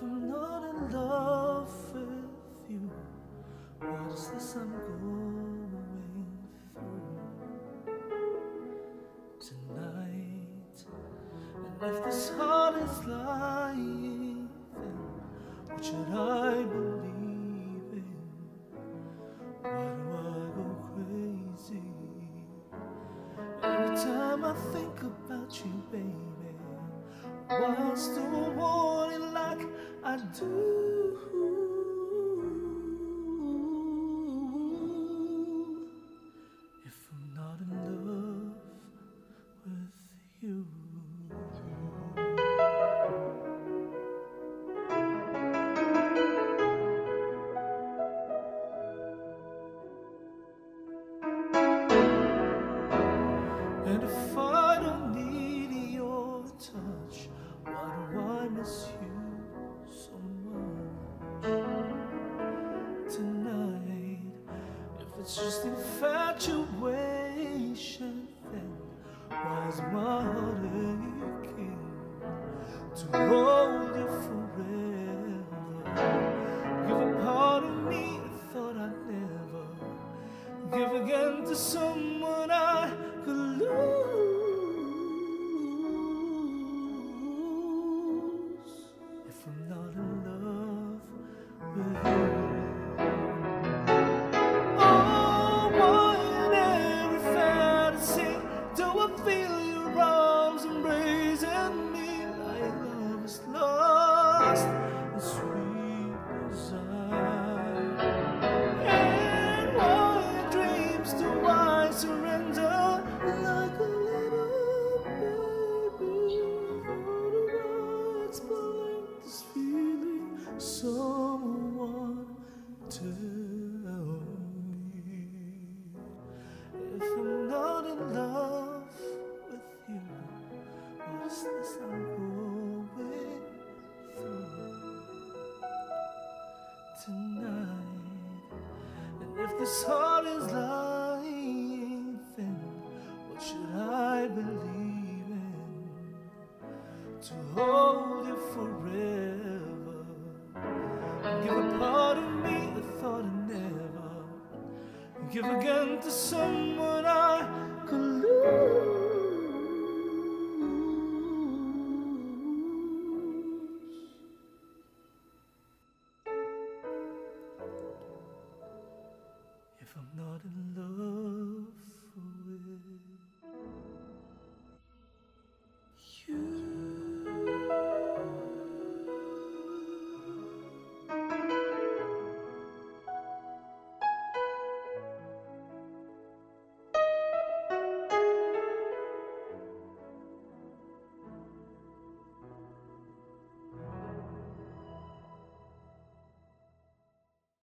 I'm not in love with you, what is this I'm going through tonight? And if this heart is lying, then what should I believe in? Why do I go crazy every time I think about you, baby? Why I still want it like I do? If I'm not in love with you. And if I don't need your touch, why do I miss you so much tonight? If it's just infatuation, then why is my heart aching to hold you forever? Give a part of me I thought I'd never give again to someone I could lose. If I'm not in love with you. Oh, why in every fantasy do I feel your arms embracing me? Like love is lost and sweet desire. And why in dreams do I surrender like a little baby? How do I explain this feeling? Someone tell me. If I'm not in love with you, what's this I'm going through tonight? And if this heart is lying, then what should I believe in to hold you forever? And give a part of me I thought I'd never give again to someone I could lose. If I'm not in love